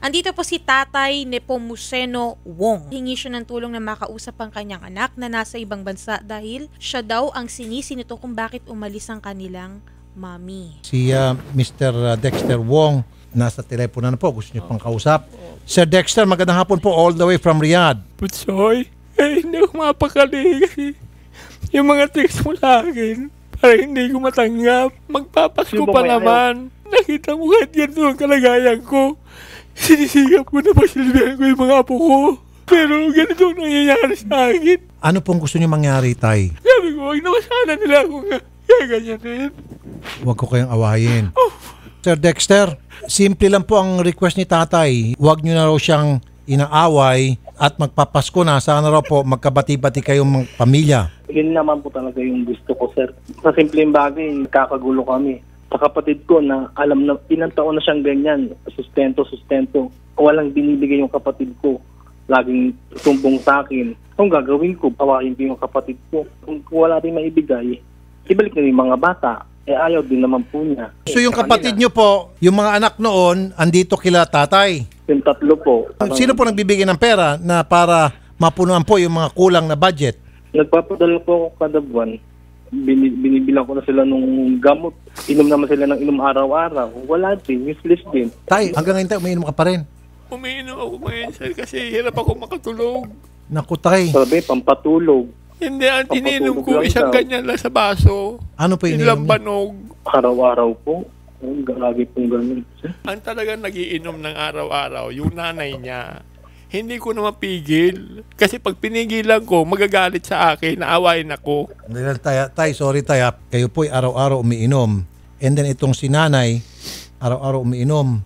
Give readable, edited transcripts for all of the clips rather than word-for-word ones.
Andito po si Tatay Nepomuceno Wong. Hingi siya ng tulong na makausap ang kanyang anak na nasa ibang bansa dahil siya daw ang sinisi nito kung bakit umalis ang kanilang mami. Si Mr. Dexter Wong nasa telepono na po. Gusto niyo pang kausap? Sir Dexter, magandang hapon po all the way from Riyadh. Butsoy, hindi ako mapakali kasi yung mga text mo sa akin, parang hindi ko matanggap. Magpapasko pa naman. Nakita mo kahit ganito ang kalagayan ko. Sinisigap ko na pasilbihan ko yung mga apo ko. Pero ganito ang nangyayari sa akin. Ano pong gusto niyo mangyari, Tay? Sabi ko, huwag naman sana nila akong gaganyanin. Huwag ko kayong awayin. Sir Dexter, simple lang po ang request ni Tatay. Huwag niyo na raw siyang inaaway at magpapasko na. Sana raw po magkabati-bati kayong pamilya. Yun naman po talaga yung gusto ko, sir. Sa simpleng bagay, kakagulo kami. Sa kapatid ko na alam na ilang taon na siyang ganyan, sustento. Walang binibigay yung kapatid ko. Laging tumbong sa akin. Kung gagawin ko, pawahin ko yung kapatid ko. Kung wala rin maibigay, ibalik na yung mga bata. Ayaw din naman po niya. So yung kapatid niyo po, yung mga anak noon, andito kila Tatay? Yung tatlo po. Sino po nagbibigay ng pera na para mapunuan po yung mga kulang na budget? Nagpapadala po ako kada buwan. Binibilang ko na sila nung gamot. Inom naman sila ng inom araw-araw. Wala din, useless din. Tay, hanggang ngayon tayo, umiinom ka pa rin. Umiinom ako ngayon, sir, kasi hirap ako makatulog. Naku, Tay. Sabi, pampatulog. Hindi, ang ininom ko isang ganyan lang sa baso. Ano po ininom Ilang niya? banog. Araw-araw po. Lagi pong ganun. Ang talagang nagiinom ng araw-araw, yung nanay niya. Hindi ko na mapigil. Kasi pag pinigilan ko, magagalit sa akin, naawain ako. Tay, sorry Tay, kayo po'y araw-araw umiinom. And then itong si nanay, araw-araw umiinom.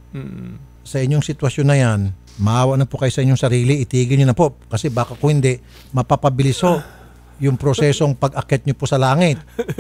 Sa inyong sitwasyon na yan, maawa na po kayo sa inyong sarili, itigil nyo na po. Kasi baka kung hindi, mapapabilis yung prosesong pag-akit nyo po sa langit.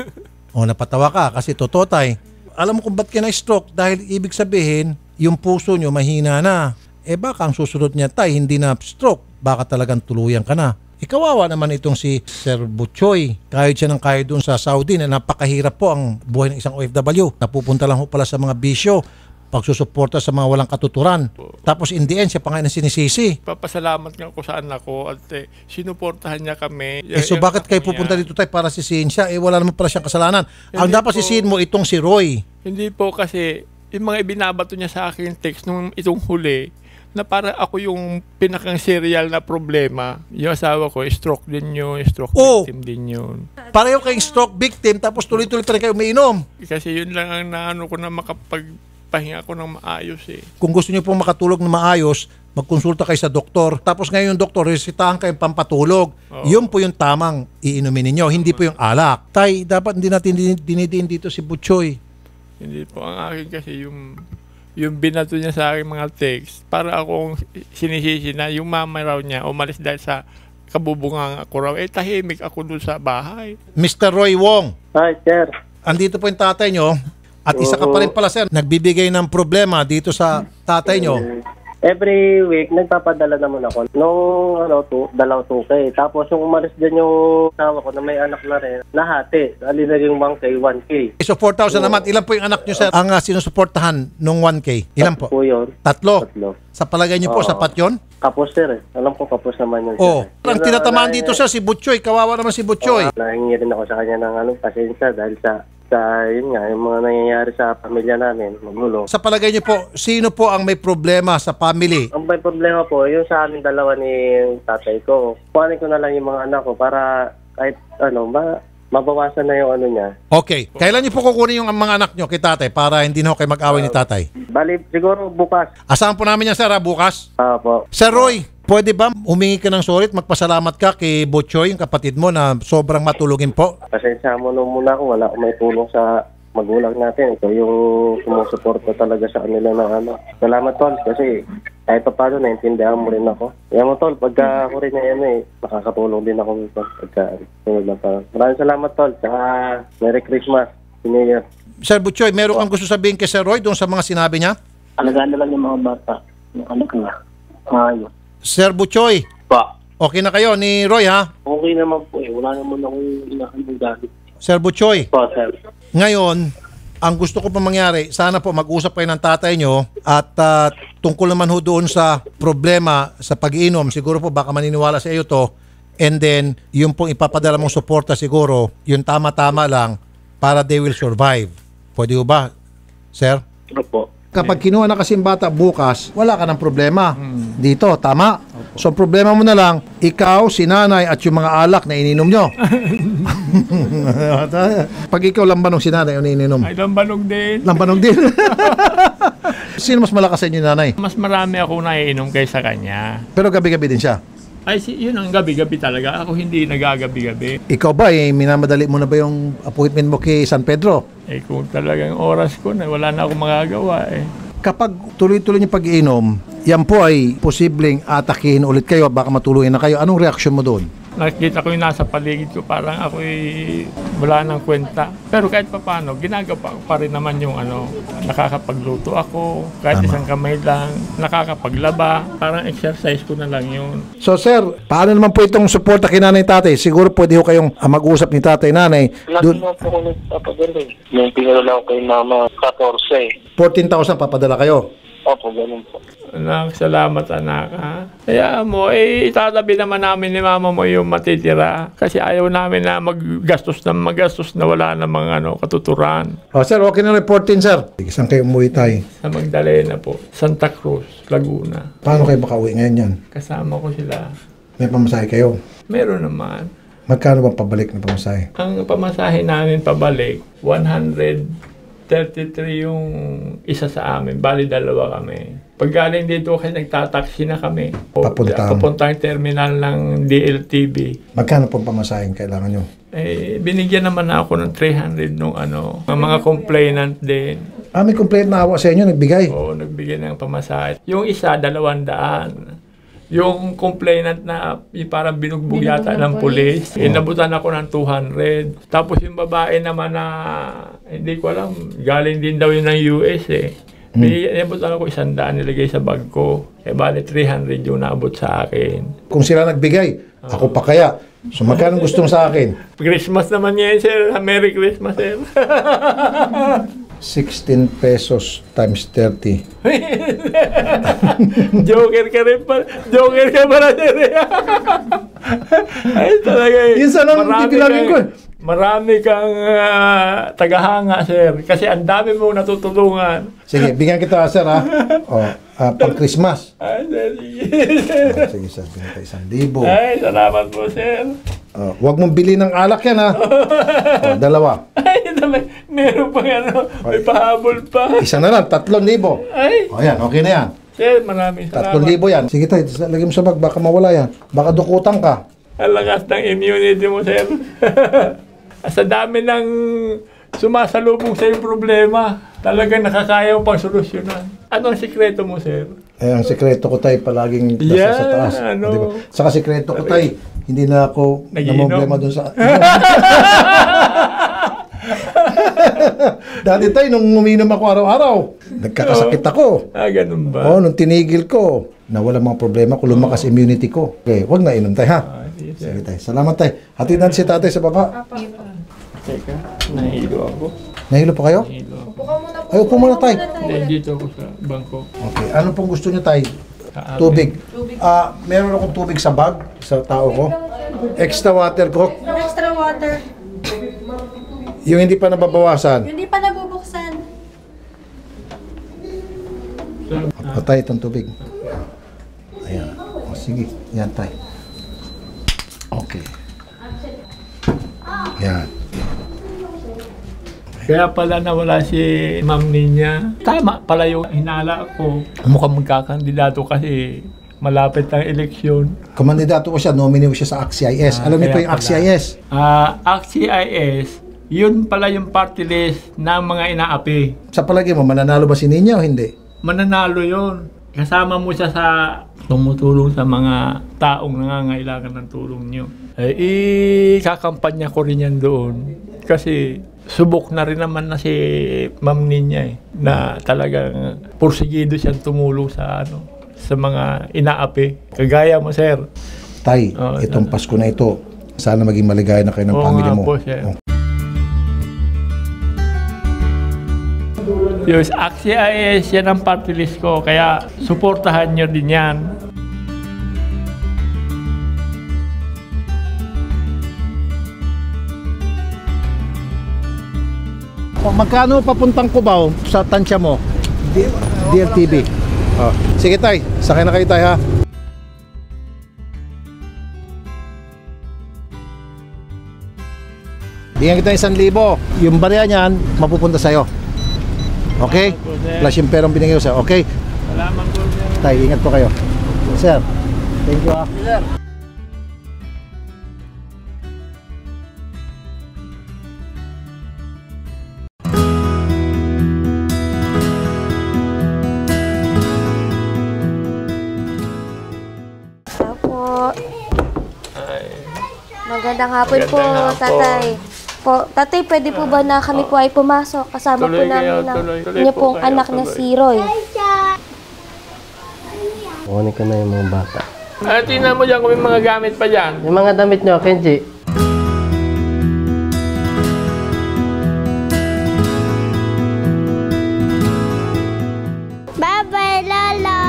O napatawa ka kasi totoo, Tay. Alam mo kung ba't ka na-stroke? Dahil ibig sabihin, yung puso nyo mahina na. Baka ang susunod niya, Tay, hindi na stroke. Baka talagang tuluyan ka na. Kawawa naman itong si Sir Butchoy. Kahit siya ng kahit doon sa Saudi na napakahirap po ang buhay ng isang OFW. Napupunta lang po pala sa mga bisyo, pagsusuporta sa mga walang katuturan. Tapos in the end, siya pa nga na sinisisi. Papasalamat nga ako sa anak ko at sinuportahan niya kami. So bakit kayo pupunta dito, Tay, para sisihin siya? Wala naman pala siyang kasalanan. Ang dapat sisihin mo itong si Roy. Hindi po kasi yung mga ibinabato niya sa akin text nung itong huli, na para ako yung pinakang serial na problema. Yung asawa ko, stroke din yun, stroke victim din yun. Pareho kayong stroke victim tapos tuloy-tuloy pa rin kayo umiinom. Kasi yun lang ang naano ko na makapagpahinga ko ng maayos eh. Kung gusto niyo pong makatulog na maayos, magkonsulta kayo sa doktor. Tapos ngayon yung doktor, resitahan kayong pampatulog. Yun po yung tamang iinumin ninyo, hindi po yung alak. Tay, dapat hindi natin dinidiin dito si Butchoy. Hindi po, ang akin kasi yung binato niya sa akin mga text, para akong sinisisi na yung mama raw niya umalis dahil sa kabubungang ako raw. Tahimik ako doon sa bahay. Mr. Roy Wong. Hi, sir. Andito po yung tatay nyo. At isa ka pa rin pala, sir, nagbibigay ng problema dito sa tatay nyo. Every week, nagpapadala naman ako. Nung 2K. Tapos yung umalis din yung asawa ko na may anak na rin, nahati. Alin na yung 1K. So 4,000 naman. Ilan po yung anak nyo, sir, ang sinusuportahan nung 1K? Ilan po? Po yun. Tatlo. Sa palagay nyo po, sapat yun? Kapos, sir. Alam ko, kapos naman yun. Ang tinatamaan dito, sir, si Butchoy. Kawawa naman si Butchoy. Nahingi rin ako sa kanya ng pasensya dahil sa yun nga, yung mga nangyayari sa pamilya namin, magulo. Sa palagay niyo po, sino po ang may problema sa family? Ang may problema po, yung sa amin dalawa ni tatay ko. Kuhanin ko na lang yung mga anak ko para kahit mabawasan na yung niya. Okay. Kailan niyo po kukunin yung mga anak niyo kay tatay para hindi na kayo mag-away ni tatay? Bali, siguro bukas. Asahan po namin yan, sir, bukas? Po. Sir Roy, pwede ba humingi ka ng sorry at magpasalamat ka kay Butchoy, yung kapatid mo na sobrang matulugin po? Pasensya mo muna ako, wala akong may tulong sa magulang natin. Ito yung sumusuporta talaga sa kanila na Salamat, tol, kasi kahit pa paano naintindihan mo rin ako. Kaya mo, tol, pagka ako rin na makakatulong din ako nito. Maraming salamat, tol. Saka Merry Christmas. New Year. Sir Butchoy, meron kang gusto sabihin kay Sir Roy doon sa mga sinabi niya? Alagaan na lang yung mga bata. Yung anak niya. Ayos. Sir Butchoy, Pa. okay na kayo ni Roy, ha? Okay naman po eh. Wala naman akong inahandang galit. Sir Butchoy, Po, sir. ngayon, ang gusto ko pa mangyari, sana po mag-usap kayo ng tatay nyo at tungkol naman ho doon sa problema sa pag-iinom, siguro po baka maniniwala sa iyo to, and then yung pong ipapadala mong suporta siguro, yung tama-tama lang para they will survive. Pwede ho ba, sir? Opo. Kapag kinuha na kasi yung bata bukas, wala ka ng problema dito, tama? So problema mo na lang, ikaw, si nanay at yung mga alak na ininom nyo. Pag ikaw lambanong si nanay, ano ininom? Ay, lambanog din. Lambanong din. Sino mas malakas sa inyo, nanay? Mas marami ako naiinom kaysa kanya. Pero gabi-gabi din siya. Ay, yun ang gabi-gabi talaga. Ako hindi nagagabi-gabi. Ikaw ba, minamadali mo na ba yung appointment mo kay San Pedro? Eh, kung talagang oras ko na, wala na akong magagawa eh. Kapag tuloy-tuloy yung pag-iinom, yan po ay posibleng atakihin ulit kayo at baka matuluyan na kayo. Anong reaksyon mo doon? Nakikita ko yung nasa paligid ko, parang ako'y wala nang kwenta. Pero kahit paano, ginagawa ko pa rin naman yung nakakapagluto ako, kahit isang kamay lang, nakakapaglaba, parang exercise ko na lang yun. So sir, paano naman po itong suporta kay nanay tatay? Siguro pwede ho kayong mag-usap ni tatay nanay. Lagi mo po ko nagpapadali. Yung pinala ko kay mama, 14. 14,000 papadala kayo. Opo, ganun po. Anak, salamat anak ha. Kaya mo, itatabi naman namin ni mama mo yung matitira. Kasi ayaw namin na magastos na wala namang katuturan. Oh, sir, okay na reportin, sir. Saan kayo umuwi tayo? Sa Magdalena po, Santa Cruz, Laguna. Paano kayo makauwi ngayon yan? Kasama ko sila. May pamasahe kayo? Meron naman. Magkano bang pabalik na pamasahe? Ang pamasahe namin pabalik, 133 yung isa sa amin. Bali, dalawa kami. Pag galing dito kasi nagtataksi na kami. Papuntang terminal ng DLTV. Magkano pong pamasahin kailangan nyo? Eh, binigyan naman ako ng 300 nung mga complainant din. May complaint na awa sa inyo, nagbigay? Oo, nagbigay ng pamasahe. Yung isa, 200. Yung complainant na parang binugbog yata ng pulis, inabutan ako ng 200. Tapos yung babae naman na, hindi ko alam, galing din daw yun ng US eh. Inabutan ako 100 nilagay sa bag ko. Eh, bali 300 yung naabot sa akin. Kung sila nagbigay, ako pa kaya. So magkano gusto mo sa akin? Christmas naman yan, sir. Merry Christmas, sir. 16 pesos times 30. Joker ka rin pa. Joker ka pala, sir. Ay, talaga eh. Yun sana ang titilagin ko. Marami kang tagahanga, sir. Kasi ang dami mong natutulungan. Sige, bigyan kita, sir, ha? Pang Christmas. Ay, Sige, sir, bigyan ka 1,000. Ay, salamat po, sir. Huwag mong bili ng alak yan, ha? Dalawa. Ay, meron pang may pahabol pa. Isa na lang, 3,000. Ay, Yan, okay na yan. sir, maraming salamat. 3,000 yan. Sige tayo, lagyan mo sa bag, baka mawala yan. Baka dukutan ka. Ang lakas ng immunity mo, sir. Sa dami ng sumasalubong sa yung problema, talagang nakakaya mo pang solusyonan. Ano ang sikreto mo, sir? Ang sekreto ko tayo palaging nasa sa taas. Diba? Saka sekreto ko tayo, hindi na ako namomblema doon sa... Dati tayo, nung uminom ako araw-araw, nagkakasakit ako. Ganun ba? Nung tinigil ko, nawala mga problema ko, lumakas immunity ko. Okay, huwag na inom tayo, ha? Sige tayo. Salamat tayo. Hatid natin si tatay sa baba. Teka, nahilo ako. Nahilo pa kayo? Nahilo ako. Ay, upo muna tayo. Hindi, dito ako sa bangko. Okay, ano pong gusto nyo tayo? Tubig. Meron akong tubig sa bag, sa tao ko. Extra water ko. Extra water. Yung hindi pa nababawasan. Hindi pa nabubuksan. Patay itong tubig. Ayan. Sige, yan tayo. Okay. Yan. Kaya pala nawala si Ma'am Ninya. Tama pala yung hinala ko. Mukhang magkakandidato kasi malapit ang eleksyon. Kumandidato ko siya, nominee ko siya sa AXIS. Alam niyo po yung AXIS? AXIS, yun pala yung party list ng mga inaapi. Sa palagi mo, mananalo ba si Ninya o hindi? Mananalo yun. Kasama mo siya sa tumutulong sa mga taong nangangailangan ng tulong nyo. Ikakampanya ko rin yan doon. Kasi subok na rin naman na si Ma'am Ninya na talagang porsigido siyang tumulong sa sa mga inaapi. Kagaya mo, sir. Tay, itong Pasko na ito, sana maging maligaya na kayo ng family mo. Po, sir. Yung AXIS, yan ang party list ko. Kaya suportahan nyo din yan. Magkano papuntang Cubao sa tansya mo? DLTV. Oh. Sige tay, sakay na kayo tay ha. Bigyan kita 1,000. Yung barya niyan, mapupunta sa'yo. Okay? Plus yung perang binigay ko sa'yo. Okay? Salamat po, sir. Tay, ingat po kayo. Sir, thank you ha. Sir. Opo. Magandang hapon po, Magandang hapon. tatay. Po, tatay, pwede po ba na kami po ay pumasok? Kasama Tuloy po namin kayo, ang tuloy inyo po pong kayo, anak na tuloy. si Roy. Kunin ko na yung mga bata. Tingnan mo dyan kung may mga gamit pa dyan. Yung mga damit nyo, Kenji. Bye-bye, Lala.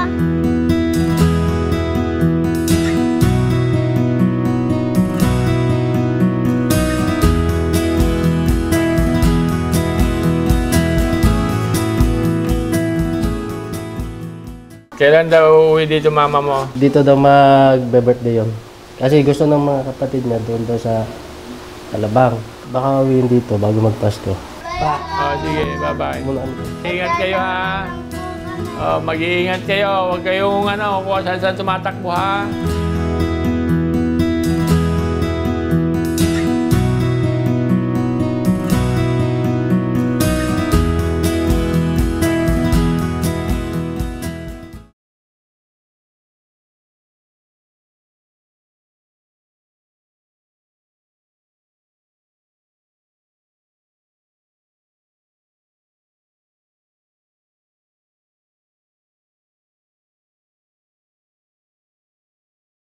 Kailan daw uuwi dito mama mo? Dito daw magbe-birthday yun. Kasi gusto ng mga kapatid niya doon daw sa Alabang. Baka uwiin dito bago magpasko. Sige, bye-bye. Muna ano. Ingat kayo ha. Mag-iingat kayo. Huwag kayong kung saan tumatakbo ha.